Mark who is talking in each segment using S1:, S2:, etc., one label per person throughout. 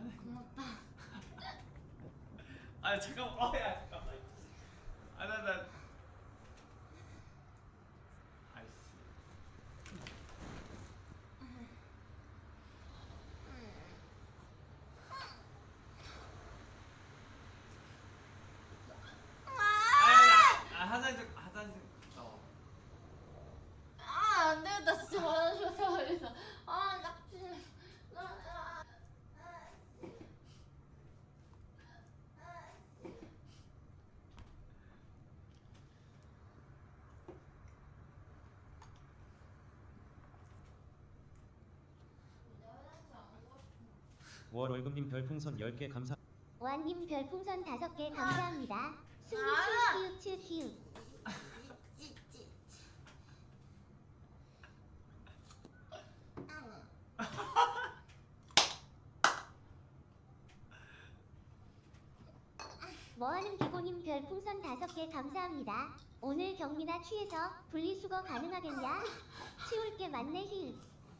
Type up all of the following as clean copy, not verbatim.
S1: 고맙다.
S2: 아 잠깐만. 야 잠깐만. 나 아이씨. 화장실
S1: 안 되겠다. 진짜 화장실 갔다 와야겠어. 낙지.
S3: 월월금님 별풍선 10개 감사.
S4: 완님 별풍선 5개 감사합니다. 승리 키우키우키우. 뭐하는 기고님 별풍선 5개 감사합니다. 오늘 경미나 취해서 분리수거 가능하겠냐? 치울 게 많네 힐.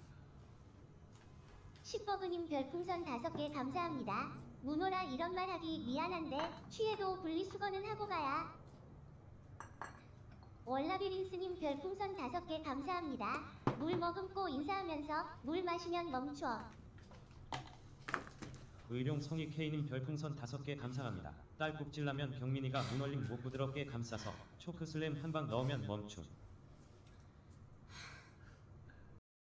S4: 10버그님 별풍선 5개 감사합니다. 문호라 이런 말 하기 미안한데 취해도 분리수거는 하고 가야. 월라비린스님 별풍선 5개 감사합니다. 물 머금고 인사하면서 물 마시면 멈춰.
S3: 의룡 성희 K님 별풍선 5개 감사합니다. 딸꾹질나면 경민이가 문얼림 못 부드럽게 감싸서 초크슬램 한 방 넣으면 멈춤.